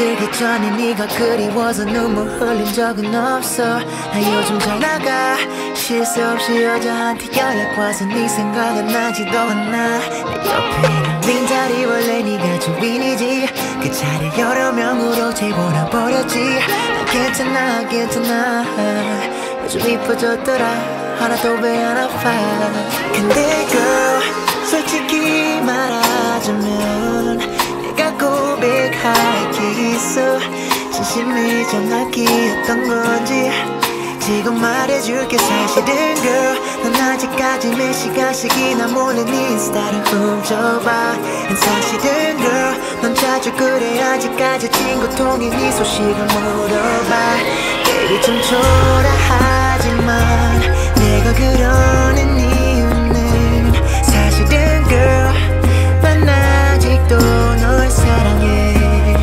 잠들기 전에 네가 그리워서 눈물 흘린 적은 없어. 나 요즘 잘 나가 실수 없이 여자한테 연락 와서 네 생각은 나지도 않아. 내 옆에 있는 빈자리 원래 네가 주인이지. 그 자리 여러 명으로 재워놔버렸지. 난 괜찮아 괜찮아 요즘 이뻐졌더라 하나도 왜 안 아파. 근데 girl 솔직히 말하자면 내가 고백할 게 있어. 진심이 정확히였던 건지 지금 말해줄게. 사실은 girl 넌 아직까지 몇 시간씩이나 몰래 네 인스타를 훔쳐봐. 사실은 girl 넌 자주 그래 아직까지 친구 통해 네 소식을 물어봐. baby 좀 초라하지만 내가 그러는 이유는 사실은 girl 난 아직도 널 사랑해.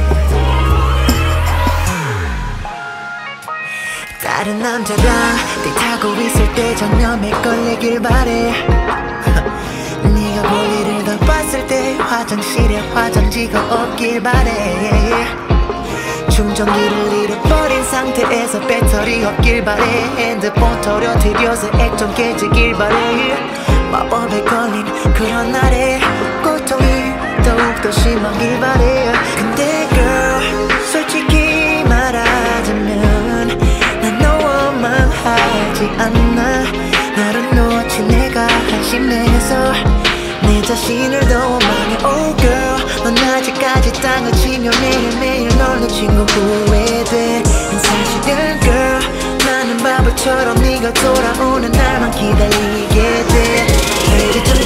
다른 남자랑 데이트하고 있을 때 전념에 걸리길 바래. 네가 볼일을 더 봤을 때 화장실에 화장지가 없길 바래. 충전기를 잃어버린 상태에서 배터리 없길 바래. 핸드폰 털어뜨려서 액 좀 깨지길 바래. 마법에 걸린 그런 날에 고통이 더욱더 심하길 바래. 근데 girl 솔직히 말하자면 난 너만 하지 않나. 너를 놓지 내가 한심해서 내 자신을 더 원망해. Oh girl 넌 아직까지 땅을 치며 매일매일 널 놓친 거 후회돼. 사실은 girl 나는 바보처럼 네가 돌아오는 날만 기다리게 돼. baby 좀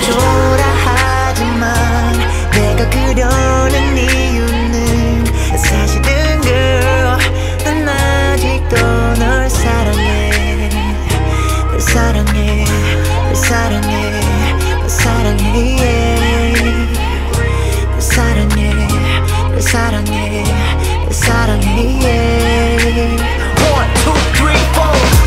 초라하지만 내가 그러는 이유는 사실은 girl 난 아직도 널 사랑해. 널 사랑해 널 사랑해 널 사랑해 yeah. 널 사랑해 널 사랑해 널 사랑해 yeah. 1, 2, 3, 4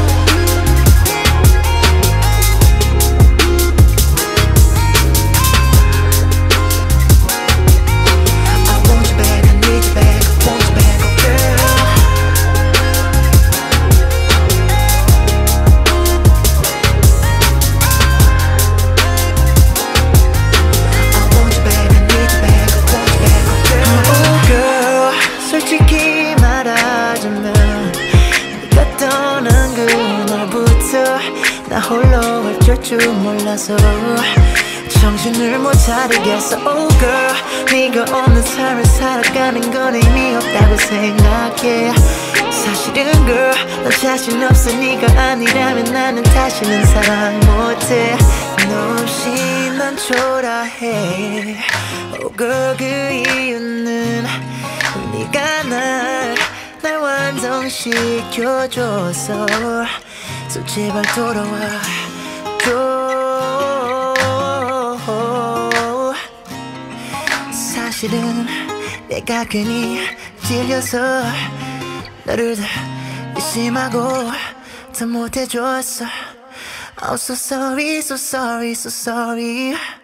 솔직히 말하자면 네가 떠난 그날부터 나 홀로 어쩔 줄 몰라서 정신을 못 차리겠어. Oh girl 네가 없는 삶을 살아가는 건 의미 없다고 생각해. 사실은 girl 너 자신 없어. 네가 아니라면 나는 다시는 사랑 못해. 너 없이 난 초라해. Oh girl 그 이유는 네가 날 완성시켜줘서. So 제발 돌아와 줘. 사실은 내가 괜히 찔려서 너를 더 의심하고 더 못해줬어. Oh so sorry so sorry so sorry.